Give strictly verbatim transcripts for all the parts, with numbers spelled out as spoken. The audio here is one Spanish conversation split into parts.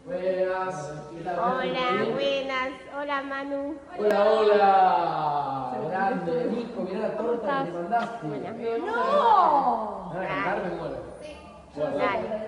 Buenas. Hola, buenas. Hola, Manu. Hola, hola. Grande, Nico, mirá la torta que te mandaste. Buenas. ¡No! ¿Van a cantar? Me muero. Bueno, Dale.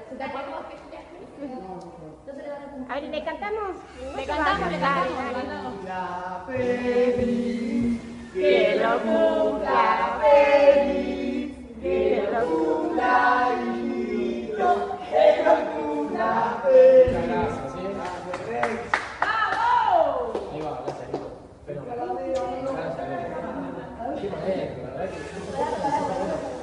A ver, ¿le cantamos? Le cantamos, le cantamos. La feliz, Que lo cumpla feliz, que lo cumpla hijito, que lo cumpla feliz. Muchas gracias, ¿eh? ¡Vamos! Ahí va, gracias, Nico. Pero, gracias, Nico. Qué maestro, la verdad que...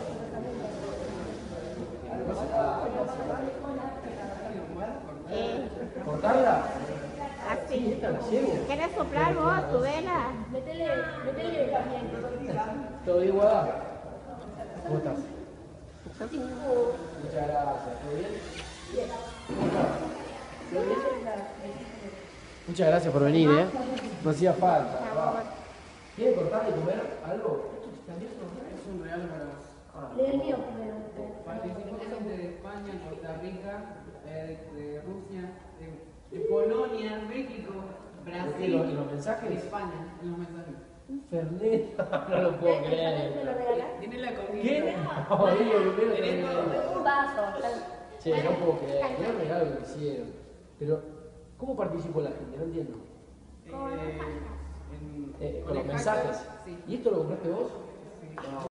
Eh, ¿Cortarla? así. ¿Esta la llevo? ¿Querés soplar vos tu vela? Métele, métele también. ¿Todo igual? ¿Cómo estás? Muchas gracias, ¿todo bien? ¿Todo bien? Muchas gracias por venir, ¿eh? No hacía falta. ¿Quieres cortar y comer algo? Es un regalo para vos. Lee el mío primero. Participación de España, Costa Rica, eh, de Rusia, de, de Polonia, México, ¿Qué, Brasil, los, los mensajes? de España, en los mensajes. Fernet, no lo puedo ¿Me lo creer. regalás? Tiene la comida. ¿Qué? No, digo, primero que Tenés me todo. diga. Un vaso. Che, no puedo creer, mirá el regalo que me hicieron. Pero, ¿cómo participó la gente? No entiendo. Eh, en- Eh, con con los el mensajes. hashtag, sí. ¿Y esto lo compraste vos? Sí. No.